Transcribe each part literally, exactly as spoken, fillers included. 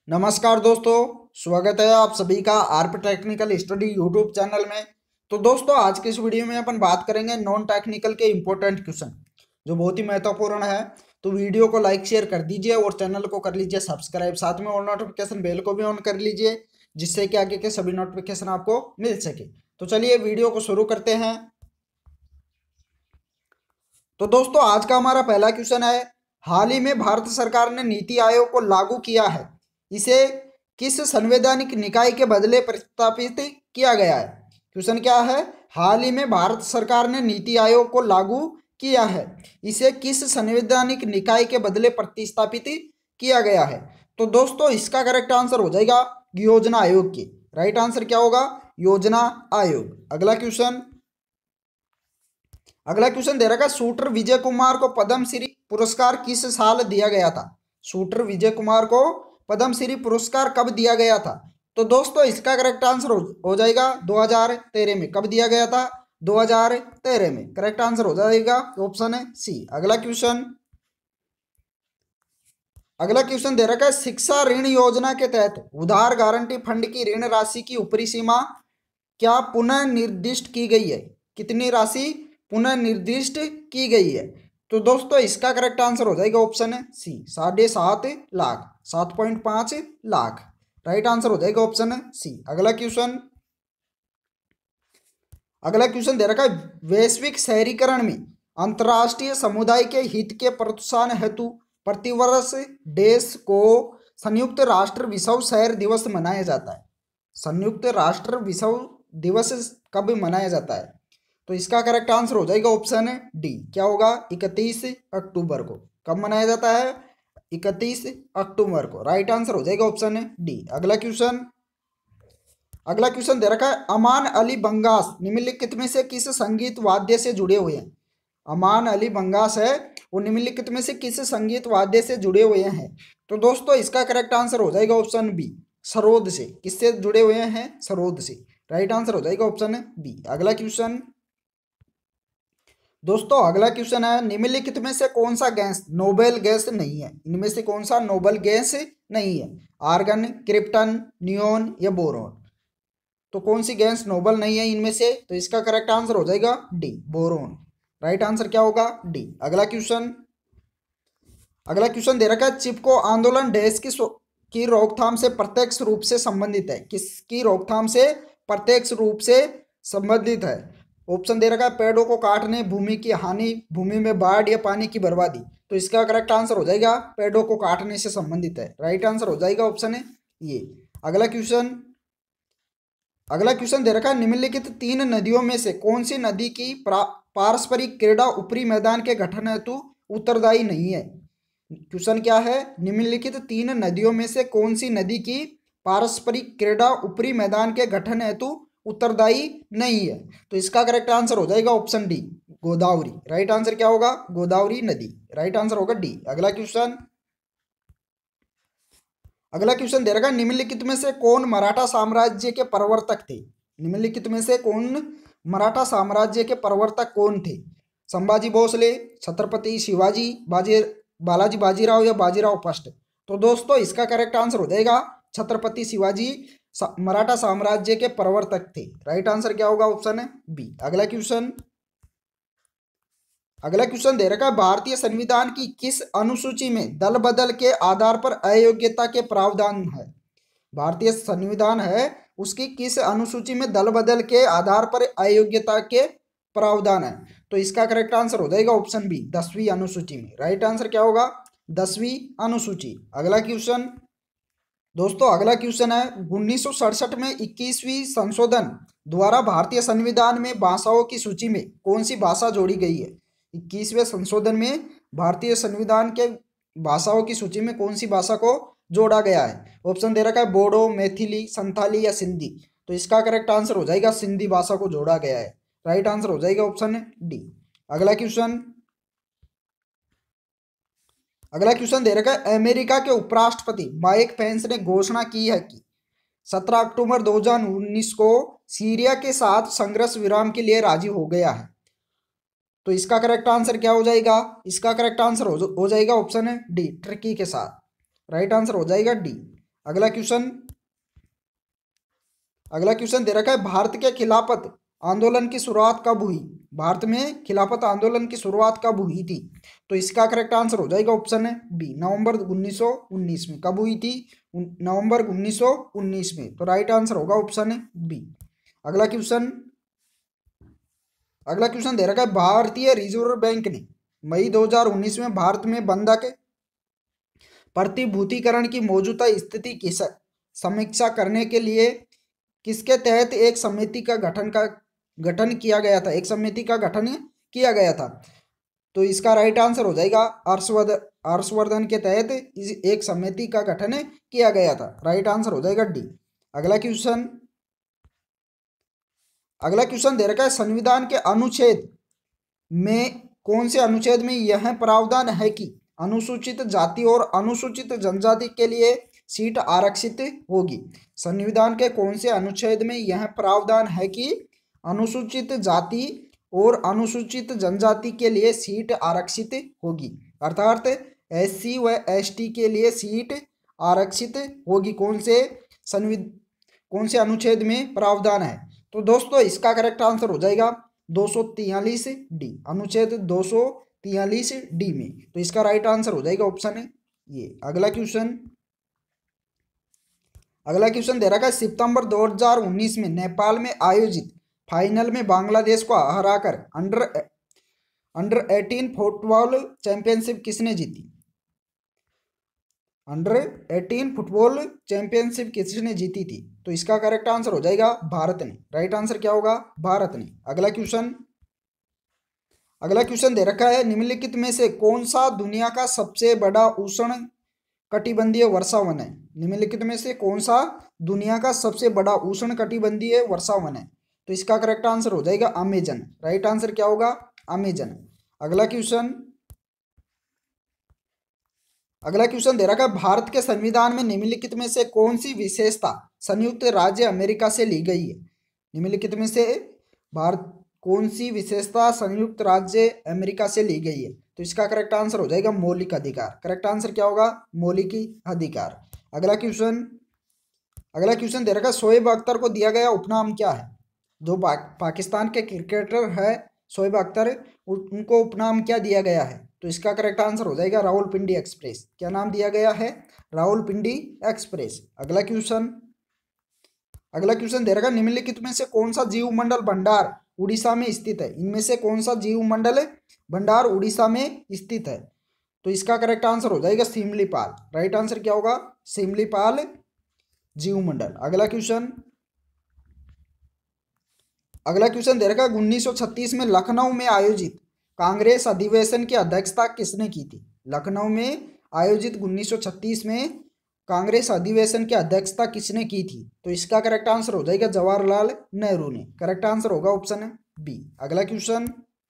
नमस्कार दोस्तों, स्वागत है आप सभी का RP technical study YouTube channel में। तो दोस्तों, आज के इस वीडियो में अपन बात करेंगे नॉन टेक्निकल के इम्पोर्टेंट क्वेश्चन जो बहुत ही महत्वपूर्ण है। तो वीडियो को लाइक शेयर कर दीजिए और चैनल को कर लीजिए सब्सक्राइब, साथ में और नोटिफिकेशन बेल को भी ऑन कर लीजिए जिससे कि आगे के सभी नोटिफिकेशन आपको मिल सके। तो चलिए वीडियो को शुरू करते हैं। तो दोस्तों, आज का हमारा पहला क्वेश्चन है, हाल ही में भारत सरकार ने नीति आयोग को लागू किया है, इसे किस संवैधानिक निकाय के बदले प्रस्तावित किया गया है। क्वेश्चन क्या है, हाल ही में भारत सरकार ने नीति आयोग को लागू किया है, इसे किस संवैधानिक निकाय के बदले प्रतिस्थापित किया गया है। तो दोस्तों, इसका करेक्ट आंसर हो जाएगा योजना आयोग की। राइट आंसर क्या होगा, योजना आयोग। अगला क्वेश्चन अगला क्वेश्चन दे रखा है, शूटर विजय कुमार को पद्मश्री पुरस्कार किस साल दिया गया था। शूटर विजय कुमार को पद्मश्री पुरस्कार कब दिया गया था। तो दोस्तों, इसका करेक्ट आंसर हो, हो जाएगा दो हज़ार तेरह में। कब दिया गया था, दो हज़ार तेरह में। करेक्ट आंसर हो जाएगा ऑप्शन है सी। अगला क्वेश्चन अगला क्वेश्चन दे रखा है, शिक्षा ऋण योजना के तहत उधार गारंटी फंड की ऋण राशि की ऊपरी सीमा क्या पुनः निर्दिष्ट की गई है। कितनी राशि पुनः निर्दिष्ट की गई है। तो दोस्तों, इसका करेक्ट आंसर हो जाएगा ऑप्शन है सी, साढ़े सात लाख, सात पॉइंट पांच लाख। राइट आंसर हो जाएगा ऑप्शन है सी। अगला क्वेश्चन अगला क्वेश्चन दे रखा है, वैश्विक शहरीकरण में अंतर्राष्ट्रीय समुदाय के हित के प्रोत्साहन हेतु प्रतिवर्ष देश को संयुक्त राष्ट्र विश्व शहर दिवस मनाया जाता है। संयुक्त राष्ट्र विश्व दिवस कब मनाया जाता है। तो इसका करेक्ट आंसर हो जाएगा ऑप्शन है डी। क्या होगा, इकतीस अक्टूबर को। कब मनाया जाता है, इकतीस अक्टूबर को। राइट आंसर हो जाएगा ऑप्शन है डी। अगला क्वेश्चन अगला क्वेश्चन दे रखा है, अमान अली बंगास निम्नलिखित में से किस संगीत वाद्य से जुड़े हुए हैं। अमान अली बंगास है वो निम्नलिखित में से किस संगीत वाद्य से जुड़े हुए हैं। तो दोस्तों, इसका करेक्ट आंसर हो जाएगा ऑप्शन बी, सरोद से। किससे जुड़े हुए हैं, सरोद से। राइट आंसर हो जाएगा ऑप्शन बी। अगला क्वेश्चन दोस्तों अगला क्वेश्चन है, निम्नलिखित में से कौन सा गैस नोबेल गैस नहीं है। इनमें से कौन सा नोबेल गैस नहीं है, आर्गन, क्रिप्टन, नियोन या बोरोन। तो कौन सी गैस नोबेल नहीं है इनमें से। तो इसका करेक्ट आंसर हो जाएगा डी, बोरोन। राइट आंसर क्या होगा, डी। अगला क्वेश्चन अगला क्वेश्चन दे रखा है, चिपको आंदोलन देश की की रोकथाम से प्रत्यक्ष रूप से संबंधित है। किसकी रोकथाम से प्रत्यक्ष रूप से संबंधित है। ऑप्शन दे रखा है, पेड़ों को काटने, भूमि की हानि, भूमि में बाढ़ या पानी की बर्बादी। तो इसका करेक्ट आंसर हो जाएगा पेड़ों को काटने से संबंधित है। राइट आंसर हो जाएगा ऑप्शन है ये। अगला क्वेश्चन अगला क्वेश्चन दे रखा है, निम्नलिखित तीन नदियों में से कौन सी नदी की पारस्परिक क्रीड़ा ऊपरी मैदान के गठन हेतु उत्तरदायी नहीं है। क्वेश्चन क्या है, निम्नलिखित तीन नदियों में से कौन सी नदी की पारस्परिक क्रीड़ा ऊपरी मैदान के गठन हेतु उत्तरदायी नहीं है। तो इसका करेक्ट आंसर हो जाएगा option D, Godavari. Right answer क्या होगा, गोदावरी नदी। राइट आंसर होगा डी। अगला क्वेश्चन अगला क्वेश्चन दे रखा है, निम्नलिखित में से कौन मराठा साम्राज्य के प्रवर्तक थे। निम्नलिखित में से कौन मराठा साम्राज्य के प्रवर्तक कौन थे। संभाजी भोसले, छत्रपति शिवाजी, बाजी बालाजी बाजीराव या बाजीराव फर्स्ट। तो दोस्तों, इसका करेक्ट आंसर हो जाएगा छत्रपति शिवाजी सा, मराठा साम्राज्य के प्रवर्तक थे। राइट आंसर क्या होगा, ऑप्शन है बी। अगला क्वेश्चन अगला क्वेश्चन दे रखा है, भारतीय संविधान की किस अनुसूची में दल बदल के आधार पर अयोग्यता के प्रावधान है। भारतीय संविधान है उसकी किस अनुसूची में दल बदल के आधार पर अयोग्यता के प्रावधान है। तो इसका करेक्ट आंसर हो जाएगा ऑप्शन बी, दसवीं अनुसूची में। राइट आंसर क्या होगा, दसवीं अनुसूची। अगला क्वेश्चन दोस्तों अगला क्वेश्चन है, उन्नीस सौ सड़सठ में इक्कीसवीं संशोधन द्वारा भारतीय संविधान में भाषाओं की सूची में कौन सी भाषा जोड़ी गई है। इक्कीसवें संशोधन में भारतीय संविधान के भाषाओं की सूची में कौन सी भाषा को जोड़ा गया है। ऑप्शन दे रखा है, बोडो, मैथिली, संथाली या सिंधी। तो इसका करेक्ट आंसर हो जाएगा सिंधी भाषा को जोड़ा गया है। राइट आंसर हो जाएगा ऑप्शन डी। अगला क्वेश्चन अगला क्वेश्चन दे रखा है, अमेरिका के उपराष्ट्रपति माइक पेंस ने घोषणा की है कि सत्रह अक्टूबर दो हज़ार उन्नीस को सीरिया के साथ संघर्ष विराम के लिए राजी हो गया है। तो इसका करेक्ट आंसर क्या हो जाएगा, इसका करेक्ट आंसर हो, हो जाएगा ऑप्शन है डी, टर्की के साथ। राइट आंसर हो जाएगा डी। अगला क्वेश्चन अगला क्वेश्चन दे रखा है, भारत के खिलाफत आंदोलन की शुरुआत कब हुई? भारत में खिलाफत आंदोलन की शुरुआत कब हुई थी? तो इसका करेक्ट आंसर हो जाएगा ऑप्शन है बी, नवंबर उन्नीस सौ उन्नीस में। कब हुई थी? नवंबर उन्नीस सौ उन्नीस में। तो राइट आंसर होगा ऑप्शन है बी। अगला क्वेश्चन अगला क्वेश्चन दे रखा है, भारतीय रिजर्व बैंक ने मई दो हज़ार उन्नीस में भारत में बंधक प्रतिभूतिकरण की मौजूदा स्थिति की समीक्षा करने के लिए किसके तहत एक समिति का गठन का गठन किया गया था? एक समिति का गठन किया गया था। तो इसका राइट आंसर हो जाएगा हर्षवर्धन हर्षवर्धन के तहत इस एक समिति का गठन किया गया था। राइट आंसर हो जाएगा डी। अगला क्वेश्चन अगला क्वेश्चन दे रखा है, संविधान के अनुच्छेद में कौन से अनुच्छेद में यह प्रावधान है कि अनुसूचित जाति और अनुसूचित जनजाति के लिए सीट आरक्षित होगी? संविधान के कौन से अनुच्छेद में यह प्रावधान है कि अनुसूचित जाति और अनुसूचित जनजाति के लिए सीट आरक्षित होगी? अर्थात एससी व एसटी के लिए सीट आरक्षित होगी। कौन से संविधान कौन से अनुच्छेद में प्रावधान है? तो दोस्तों इसका करेक्ट आंसर हो जाएगा दो सौ तियालीस डी, अनुच्छेद दो सौ तियालीस डी में। तो इसका राइट आंसर हो जाएगा ऑप्शन है ये। अगला क्वेश्चन अगला क्वेश्चन दे रखा है, सितंबर दो हज़ार उन्नीस में नेपाल में आयोजित फाइनल में बांग्लादेश को हराकर अंडर अंडर अठारह फुटबॉल चैंपियनशिप किसने जीती? अंडर अठारह फुटबॉल चैंपियनशिप किसने जीती थी? तो इसका करेक्ट आंसर हो जाएगा भारत ने। राइट आंसर क्या होगा? भारत ने। अगला क्वेश्चन अगला क्वेश्चन दे रखा है, निम्नलिखित में से कौन सा दुनिया का सबसे बड़ा उष्ण कटिबंधीय वर्षा वन है? निम्नलिखित में से कौन सा दुनिया का सबसे बड़ा उष्ण कटिबंधीय वर्षा वन है? तो इसका करेक्ट आंसर हो जाएगा अमेजन। राइट आंसर क्या होगा? अमेजन। अगला क्वेश्चन अगला क्वेश्चन दे रखा है, भारत के संविधान में निम्नलिखित में से कौन सी विशेषता संयुक्त राज्य अमेरिका से ली गई है? निम्नलिखित में से भारत कौन सी विशेषता संयुक्त राज्य अमेरिका से ली गई है? तो इसका करेक्ट आंसर हो जाएगा मौलिक अधिकार। करेक्ट आंसर क्या होगा? मौलिक अधिकार। अगला क्वेश्चन अगला क्वेश्चन दे रखा है, शोएब अख्तर को दिया गया उपनाम क्या है? जो पा, पाकिस्तान के क्रिकेटर है शोएब अख्तर, उनको उपनाम क्या दिया गया है? तो इसका करेक्ट आंसर हो जाएगा रावलपिंडी एक्सप्रेस। क्या नाम दिया गया है? रावलपिंडी एक्सप्रेस। अगला क्वेश्चन अगला क्वेश्चन दे रखा है, निम्नलिखित में से कौन सा जीव मंडल भंडार उड़ीसा में स्थित है? इनमें से कौन सा जीव मंडल भंडार उड़ीसा में स्थित है? तो इसका करेक्ट आंसर हो जाएगा सिमलीपाल। राइट आंसर क्या होगा? सिमलीपाल जीव मंडल। अगला क्वेश्चन अगला क्वेश्चन दे रखा है, उन्नीस सौ छत्तीस में लखनऊ में आयोजित कांग्रेस अधिवेशन की अध्यक्षता किसने की थी? लखनऊ में आयोजित उन्नीस सौ छत्तीस में कांग्रेस अधिवेशन की अध्यक्षता किसने की थी? तो इसका करेक्ट आंसर हो जाएगा जवाहरलाल नेहरू ने। करेक्ट आंसर होगा ऑप्शन बी। अगला क्वेश्चन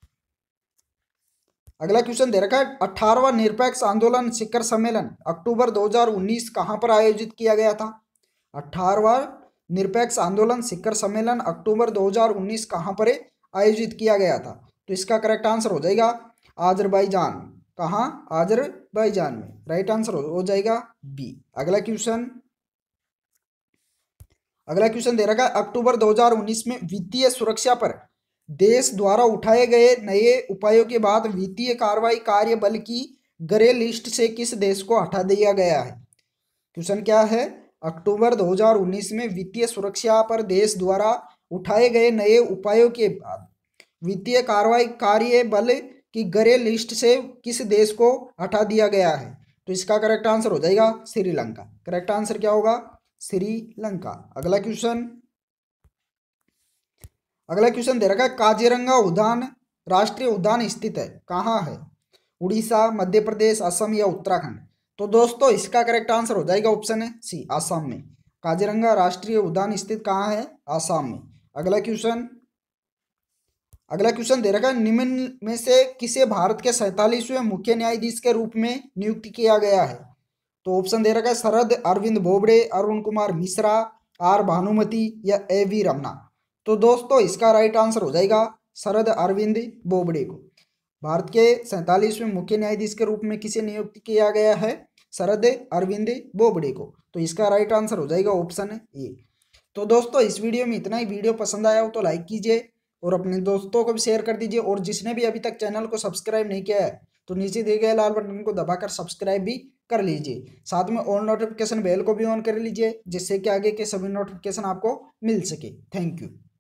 अगला क्वेश्चन दे रखा है, अठारहवां निरपेक्ष आंदोलन शिखर सम्मेलन अक्टूबर दो हज़ार उन्नीस कहां पर आयोजित किया गया था? अठारहवां निरपेक्ष आंदोलन शिखर सम्मेलन अक्टूबर दो हज़ार उन्नीस कहां पर आयोजित किया गया था? तो इसका करेक्ट आंसर हो जाएगा आजरबाईजान। कहाँ? आजरबाईजान में। राइट आंसर हो जाएगा बी। अगला क्वेश्चन अगला क्वेश्चन दे रखा है, अक्टूबर दो हज़ार उन्नीस में वित्तीय सुरक्षा पर देश द्वारा उठाए गए नए उपायों के बाद वित्तीय कार्रवाई कार्य बल की ग्रे लिस्ट से किस देश को हटा दिया गया है? क्वेश्चन क्या है? अक्टूबर दो हज़ार उन्नीस में वित्तीय सुरक्षा पर देश द्वारा उठाए गए नए उपायों के बाद वित्तीय कार्रवाई कार्य बल की ग्रे लिस्ट से किस देश को हटा दिया गया है? तो इसका करेक्ट आंसर हो जाएगा श्रीलंका। करेक्ट आंसर क्या होगा? श्रीलंका। अगला क्वेश्चन अगला क्वेश्चन दे रखा है, काजीरंगा उद्यान राष्ट्रीय उद्यान स्थित है कहाँ है? उड़ीसा, मध्य प्रदेश, असम या उत्तराखंड? तो दोस्तों इसका करेक्ट आंसर हो जाएगा ऑप्शन है सी, आसाम में। काजीरंगा राष्ट्रीय उद्यान स्थित कहाँ है? आसाम में। अगला क्वेश्चन अगला क्वेश्चन दे रखा है, निम्न में से किसे भारत के सैंतालीसवें मुख्य न्यायाधीश के रूप में नियुक्त किया गया है? तो ऑप्शन दे रखा है शरद अरविंद बोबडे, अरुण कुमार मिश्रा, आर भानुमति या ए वी रमना। तो दोस्तों इसका राइट आंसर हो जाएगा शरद अरविंद बोबडे को। भारत के सैंतालीसवें मुख्य न्यायाधीश के रूप में किसे नियुक्त किया गया है? शरद अरविंद बोबडे को। तो इसका राइट आंसर हो जाएगा ऑप्शन ए। तो दोस्तों इस वीडियो में इतना ही। वीडियो पसंद आया हो तो लाइक कीजिए और अपने दोस्तों को भी शेयर कर दीजिए, और जिसने भी अभी तक चैनल को सब्सक्राइब नहीं किया है तो नीचे दिए गए लाल बटन को दबाकर सब्सक्राइब भी कर लीजिए। साथ में ऑल नोटिफिकेशन बेल को भी ऑन कर लीजिए, जिससे कि आगे के सभी नोटिफिकेशन आपको मिल सके। Thank you.